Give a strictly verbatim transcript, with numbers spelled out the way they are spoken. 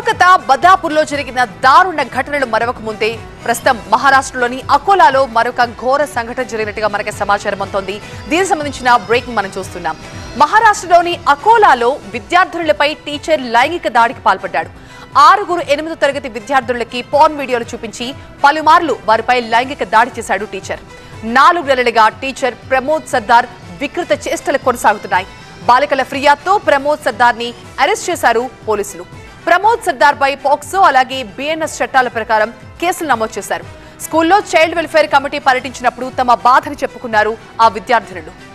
కోల్కతా బదాపూర్లో జరిగిన దారుణ ఘటనలు మరవక ముందే ప్రస్తుతం మహారాష్ట్రలోని అకోలాలో మరొక ఘోర సంఘటన జరిగినట్టుగా మనకి సమాచారం అందుతోంది. దీనికి సంబంధించిన బ్రేకింగ్ మనం చూస్తున్నాం. మహారాష్ట్రలోని అకోలాలో విద్యార్థులపై టీచర్ లైంగిక దాడికి పాల్పడ్డాడు. ఆరుగురు ఎనిమిదో తరగతి విద్యార్థులకి పోర్న్ వీడియోలు చూపించి పలుమార్లు వారిపై లైంగిక దాడి చేశాడు టీచర్. నాలుగు నెలలుగా టీచర్ ప్రమోద్ సర్దార్ వికృత చేష్టలు కొనసాగుతున్నాయి. బాలికల ఫిర్యాదుతో ప్రమోద్ సర్దార్ ని అరెస్ట్ చేశారు పోలీసులు. ప్రమోద్ సర్దార్ పై పాక్సో అలాగే బిఎన్ఎస్ చట్టాల ప్రకారం కేసులు నమోదు చేశారు. స్కూల్లో చైల్డ్ వెల్ఫేర్ కమిటీ పర్యటించినప్పుడు తమ బాధని చెప్పుకున్నారు ఆ విద్యార్థినులు.